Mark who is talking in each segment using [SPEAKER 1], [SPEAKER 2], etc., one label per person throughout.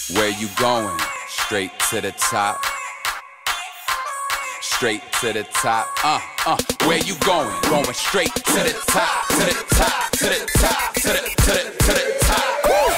[SPEAKER 1] Where you going? Straight to the top. Straight to the top. Where you going? Going straight to the top, to the top, to the top, to the top. Woo!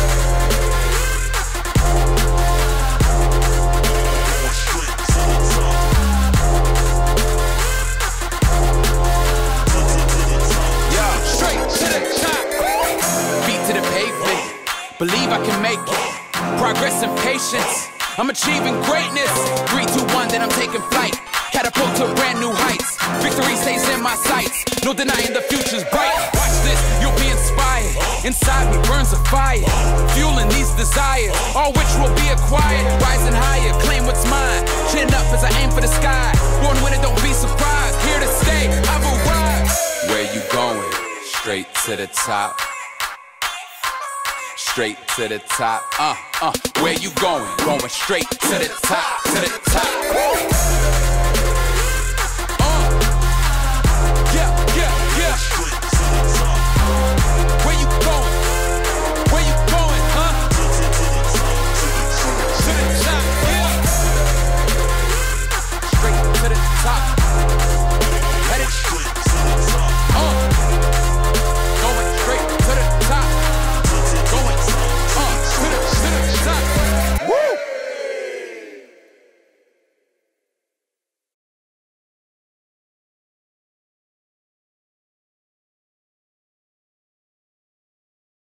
[SPEAKER 1] Believe I can make it. Progress and patience. I'm achieving greatness. 3, 2, 1, then I'm taking flight. Catapult to brand new heights. Victory stays in my sights. No denying the future's bright. Watch this, you'll be inspired. Inside me burns a fire, fueling these desires, all which will be acquired. Rising higher, claim what's mine. Chin up as I aim for the sky. Born winner, don't be surprised. Here to stay, I've arrived. Where you going? Straight to the top. Straight to the top, where you going? Going straight to the top, to the top. Woo!